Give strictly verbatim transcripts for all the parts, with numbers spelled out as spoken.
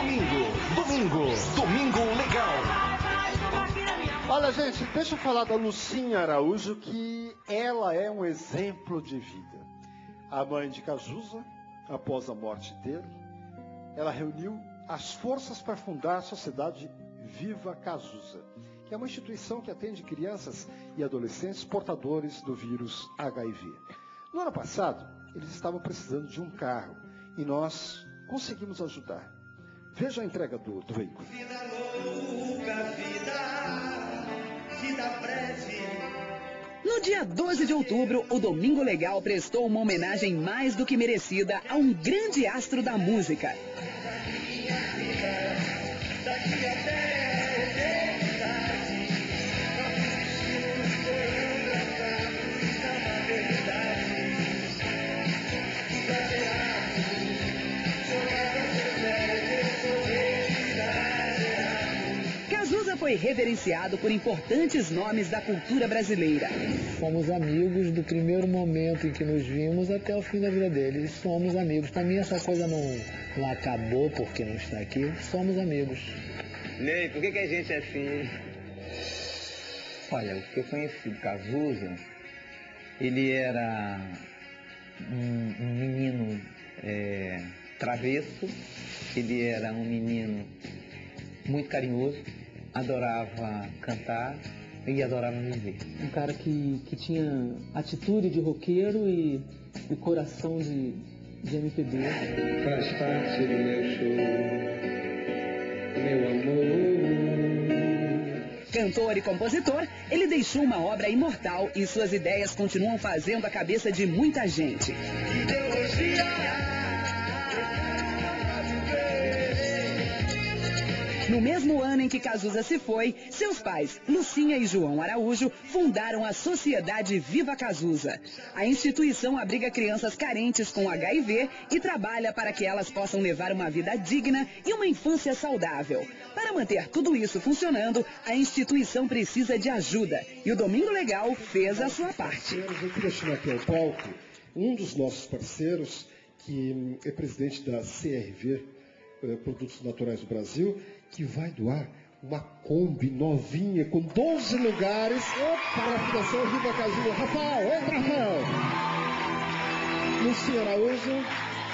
Domingo, domingo, domingo legal. Olha, gente, deixa eu falar da Lucinha Araújo, que ela é um exemplo de vida. A mãe de Cazuza, após a morte dele, ela reuniu as forças para fundar a Sociedade Viva Cazuza, que é uma instituição que atende crianças e adolescentes portadores do vírus H I V. No ano passado, eles estavam precisando de um carro e nós conseguimos ajudar. Veja a entrega do, do veículo. Vida louca, vida, vida breve. No dia doze de outubro, o Domingo Legal prestou uma homenagem mais do que merecida a um grande astro da música. Daqui até Cazuza foi reverenciado por importantes nomes da cultura brasileira. Fomos amigos do primeiro momento em que nos vimos até o fim da vida dele. Somos amigos. Para mim essa coisa não, não acabou porque não está aqui. Somos amigos. Ney, por que, que a gente é assim? Olha, o que eu conheci do Cazuza, ele era um, um menino é, travesso, ele era um menino muito carinhoso, adorava cantar e adorava viver. Um cara que, que tinha atitude de roqueiro e, e coração de, de M P B. Faz parte do meu show, meu amor. Cantor e compositor, ele deixou uma obra imortal e suas ideias continuam fazendo a cabeça de muita gente. No mesmo ano em que Cazuza se foi, seus pais, Lucinha e João Araújo, fundaram a Sociedade Viva Cazuza. A instituição abriga crianças carentes com H I V e trabalha para que elas possam levar uma vida digna e uma infância saudável. Para manter tudo isso funcionando, a instituição precisa de ajuda. E o Domingo Legal fez a sua parte. Eu queria chamar aqui ao palco um dos nossos parceiros, que é presidente da C R V, Produtos Naturais do Brasil, que vai doar uma Kombi novinha com doze lugares para a Fundação Viva Cazuza. Rafael, entra, Rafael. Lucinha Araújo.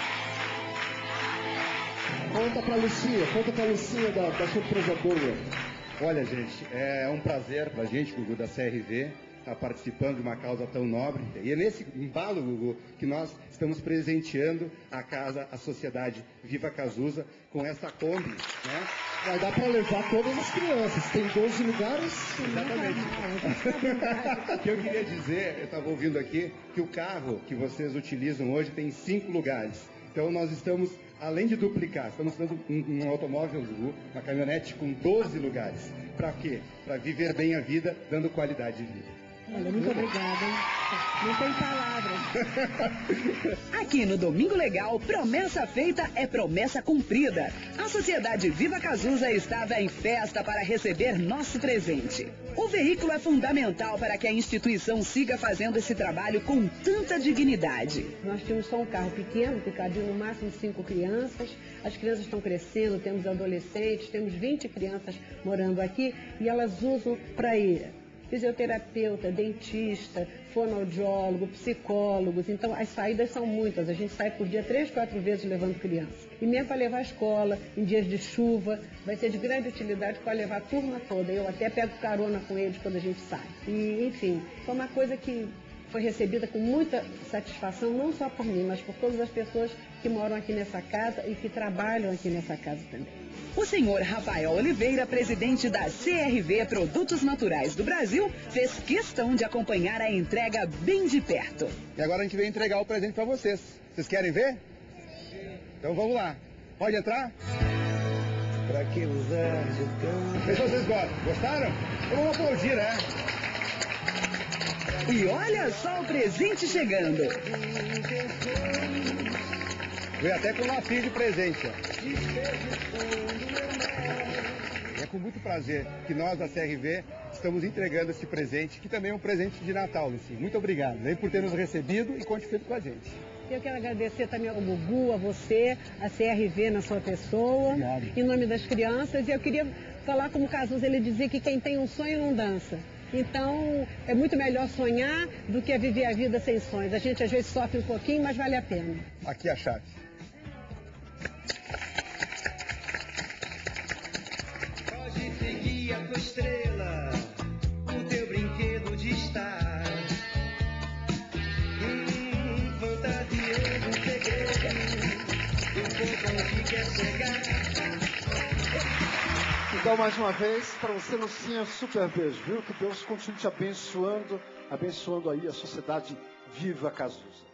Conta para a Lucinha, conta para a Lucinha da, da surpresa boa. Olha, gente, é um prazer para a gente, Gugu, da C R V, estar participando de uma causa tão nobre. E é nesse embalo, Gugu, que nós estamos presenteando a casa, a Sociedade Viva Cazuza, com essa Kombi, né? Vai dar para levar todas as crianças. Tem doze lugares? Exatamente. O que eu queria dizer, eu estava ouvindo aqui, que o carro que vocês utilizam hoje tem cinco lugares. Então nós estamos, além de duplicar, estamos dando um, um automóvel, uma caminhonete com doze lugares. Para quê? Para viver bem a vida, dando qualidade de vida. Olha, muito obrigada. Não tem palavras. Aqui no Domingo Legal, promessa feita é promessa cumprida. A Sociedade Viva Cazuza estava em festa para receber nosso presente. O veículo é fundamental para que a instituição siga fazendo esse trabalho com tanta dignidade. Nós tínhamos só um carro pequeno, que cabia no máximo cinco crianças. As crianças estão crescendo, temos adolescentes, temos vinte crianças morando aqui e elas usam para ir fisioterapeuta, dentista, fonoaudiólogo, psicólogos. Então, as saídas são muitas. A gente sai por dia três, quatro vezes levando criança. E mesmo para levar à escola, em dias de chuva, vai ser de grande utilidade para levar a turma toda. Eu até pego carona com eles quando a gente sai. E, enfim, foi uma coisa que foi recebida com muita satisfação, não só por mim, mas por todas as pessoas que moram aqui nessa casa e que trabalham aqui nessa casa também. O senhor Rafael Oliveira, presidente da C R V Produtos Naturais do Brasil, fez questão de acompanhar a entrega bem de perto. E agora a gente veio entregar o presente para vocês. Vocês querem ver? Então vamos lá. Pode entrar? Pra que usar de tanto? Vê se vocês gostam. Gostaram? Então vamos aplaudir, né? E olha só o presente chegando. Veio até com lacinho de presente, ó. É com muito prazer que nós da C R V estamos entregando esse presente, que também é um presente de Natal, Lucinha. Muito obrigado, hein, por ter nos recebido e conte feito com a gente. Eu quero agradecer também ao Gugu, a você, a C R V na sua pessoa, Obrigado. em nome das crianças. E eu queria falar como Cazuza, ele dizia que quem tem um sonho não dança. Então, é muito melhor sonhar do que viver a vida sem sonhos. A gente às vezes sofre um pouquinho, mas vale a pena. Aqui a chave. Pode seguir a tua estrela, o teu brinquedo de estar. Hum, fantasiando um segredo, um pouco onde quer chegar. Então, mais uma vez, para você, Lucinha, super beijo, viu? Que Deus continue te abençoando, abençoando aí a sociedade Viva Cazuza.